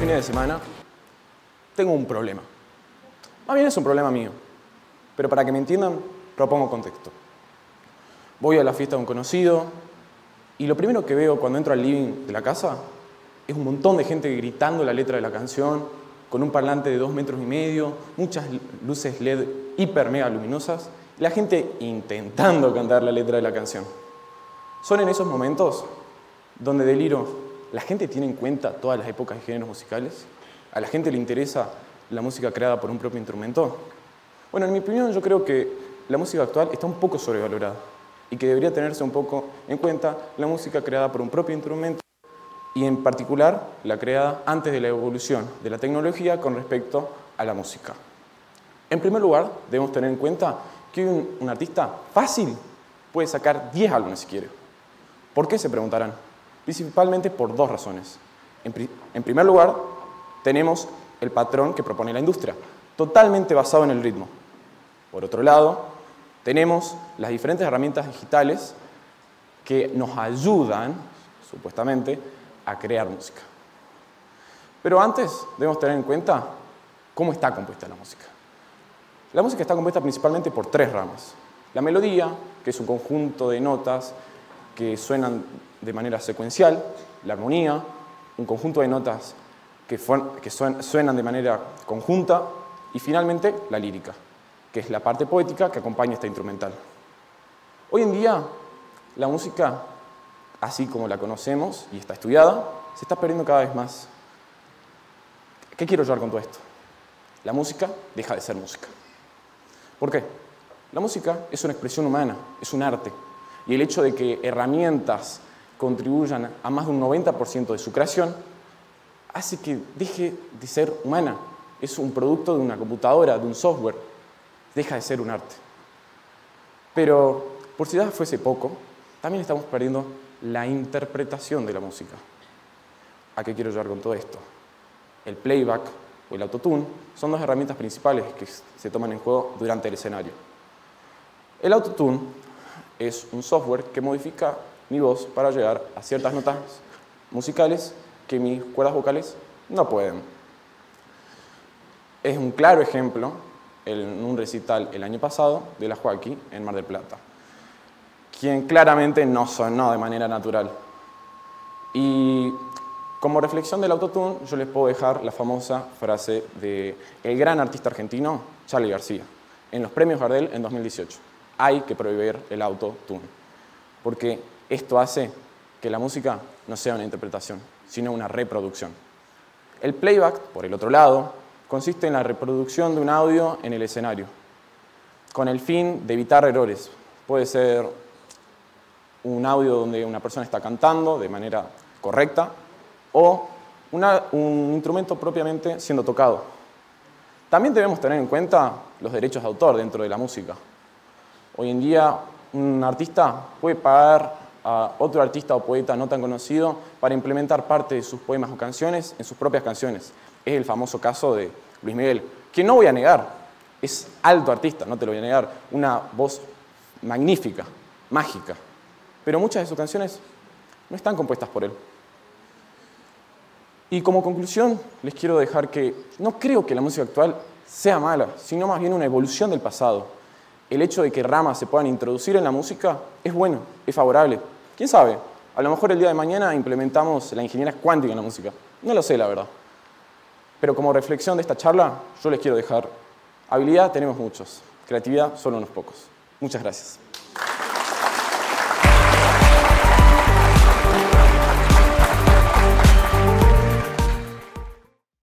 fines de semana tengo un problema. Más bien es un problema mío, pero para que me entiendan, propongo contexto. Voy a la fiesta de un conocido y lo primero que veo cuando entro al living de la casa es un montón de gente gritando la letra de la canción, con un parlante de 2,5 metros, muchas luces LED hiper mega luminosas, y la gente intentando cantar la letra de la canción. Son en esos momentos donde deliro, ¿la gente tiene en cuenta todas las épocas y géneros musicales? ¿A la gente le interesa la música creada por un propio instrumento? Bueno, en mi opinión yo creo que la música actual está un poco sobrevalorada y que debería tenerse un poco en cuenta la música creada por un propio instrumento y en particular la creada antes de la evolución de la tecnología con respecto a la música. En primer lugar, debemos tener en cuenta que un artista fácil puede sacar 10 álbumes si quiere. ¿Por qué? Se preguntarán. Principalmente por dos razones. En primer lugar, tenemos el patrón que propone la industria, totalmente basado en el ritmo. Por otro lado, tenemos las diferentes herramientas digitales que nos ayudan, supuestamente, a crear música. Pero antes debemos tener en cuenta cómo está compuesta la música. La música está compuesta principalmente por 3 ramas. La melodía, que es un conjunto de notas que suenan de manera secuencial, la armonía, un conjunto de notas que suenan de manera conjunta, y finalmente la lírica, que es la parte poética que acompaña esta instrumental. Hoy en día, la música, así como la conocemos y está estudiada, se está perdiendo cada vez más. ¿Qué quiero llevar con todo esto? La música deja de ser música. ¿Por qué? La música es una expresión humana, es un arte, y el hecho de que herramientas contribuyan a más de un 90% de su creación hace que deje de ser humana. Es un producto de una computadora, de un software. Deja de ser un arte. Pero, por si ya fuese poco, también estamos perdiendo la interpretación de la música. ¿A qué quiero llegar con todo esto? El playback o el autotune son 2 herramientas principales que se toman en juego durante el escenario. El autotune es un software que modifica mi voz para llegar a ciertas notas musicales que mis cuerdas vocales no pueden. Es un claro ejemplo en un recital el año pasado de la Joaquí en Mar del Plata, quien claramente no sonó de manera natural. Y como reflexión del autotune, yo les puedo dejar la famosa frase del gran artista argentino, Charly García, en los premios Gardel en 2018. Hay que prohibir el autotune, porque esto hace que la música no sea una interpretación, sino una reproducción. El playback, por el otro lado, consiste en la reproducción de un audio en el escenario, con el fin de evitar errores. Puede ser un audio donde una persona está cantando de manera correcta o un instrumento propiamente siendo tocado. También debemos tener en cuenta los derechos de autor dentro de la música. Hoy en día un artista puede pagar a otro artista o poeta no tan conocido para implementar parte de sus poemas o canciones en sus propias canciones. Es el famoso caso de Luis Miguel, que no voy a negar, es alto artista, no te lo voy a negar, una voz magnífica, mágica, pero muchas de sus canciones no están compuestas por él. Y como conclusión, les quiero dejar que no creo que la música actual sea mala, sino más bien una evolución del pasado. El hecho de que ramas se puedan introducir en la música es bueno, es favorable. ¿Quién sabe? A lo mejor el día de mañana implementamos la ingeniería cuántica en la música. No lo sé, la verdad. Pero como reflexión de esta charla, yo les quiero dejar: habilidad tenemos muchos, creatividad solo unos pocos. Muchas gracias.